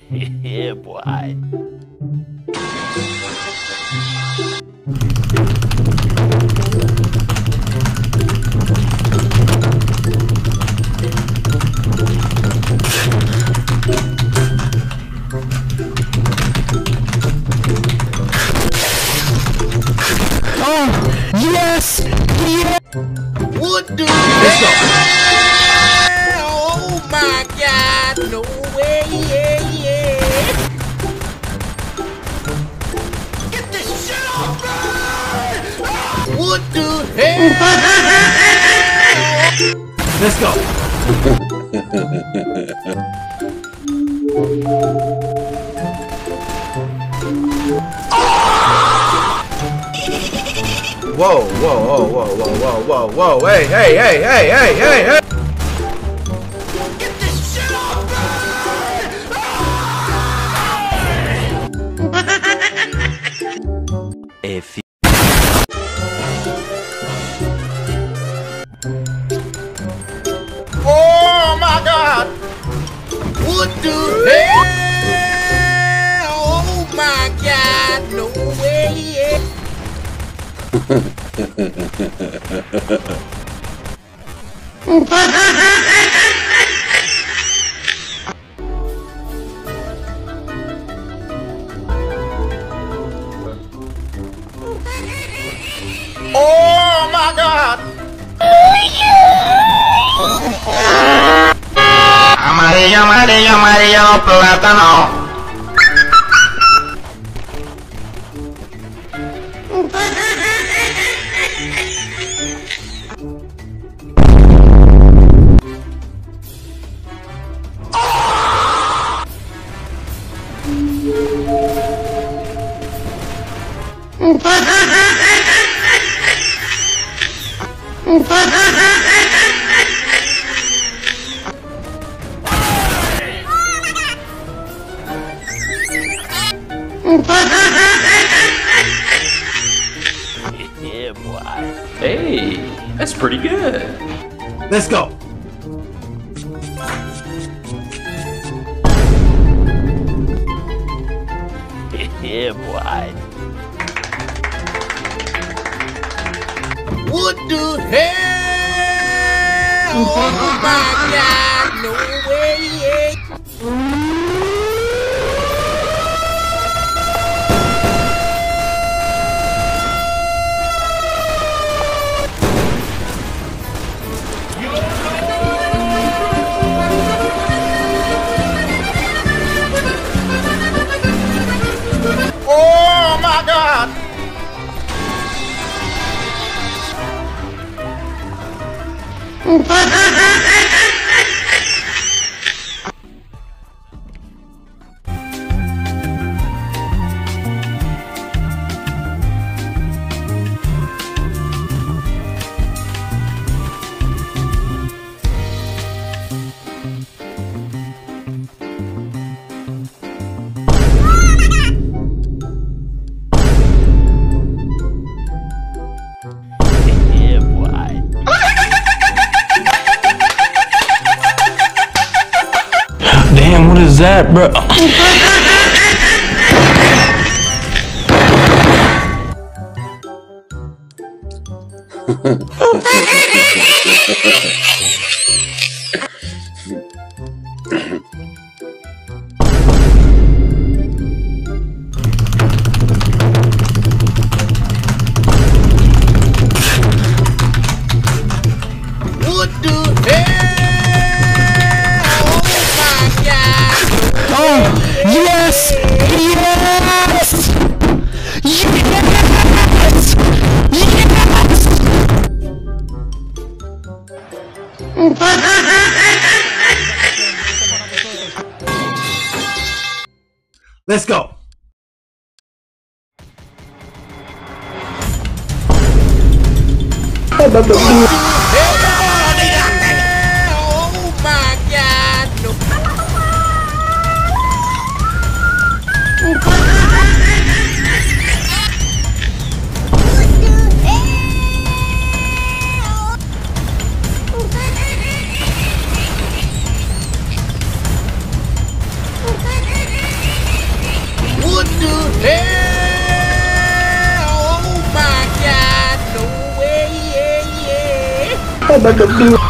Yeah, boy. Oh, yes! Yeah! What the Let's go! hell? Oh my god, no way, yeah. Get this shit off me! What the hell? Let's go! Whoa, whoa, whoa, whoa, whoa, whoa, whoa, whoa, hey, hey, hey, hey, hey, hey, hey! Get this shit off me! A few. Oh my god! What the hell? Oh my god, no way! Oh my god! Amarillo, amarillo, amarillo, plátano. Yeah, boy. Hey, that's pretty good. Let's go! Yeah, boy. What the hell? Oh my god, no way! Oh my god! Yeah, boy. Damn, what is that, bro? What the hell? Oh my god! Oh, yes! Yes! Yes! Let's go! Oh my god! No. about to do.